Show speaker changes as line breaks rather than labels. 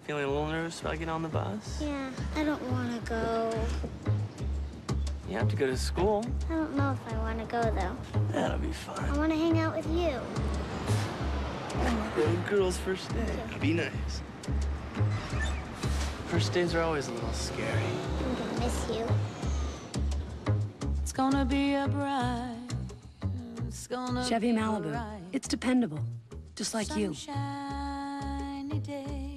Feeling a little nervous about getting on the bus?
Yeah, I don't want to go.
You have to go to school.
I don't know if I want to go, though.
That'll be
I
fun.
want to hang out with you.
Little girl's first day. Be nice. First days are always a little scary.
I'm gonna miss you.
It's gonna be a bright. It's gonna
Chevy
be
Malibu.
a bright,
It's dependable, just like you.
sunshiny day.